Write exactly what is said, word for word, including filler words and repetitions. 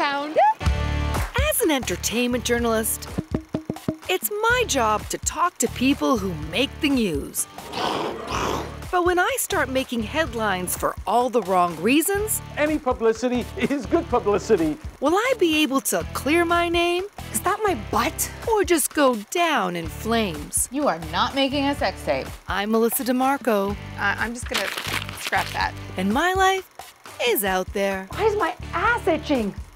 found. As an entertainment journalist, it's my job to talk to people who make the news. But when I start making headlines for all the wrong reasons, any publicity is good publicity. Will I be able to clear my name? Is that my butt? Or just go down in flames? You are not making a sex tape. I'm Melissa DiMarco. Uh, I'm just gonna scrap that. And my life is out there. Why is my ass itching?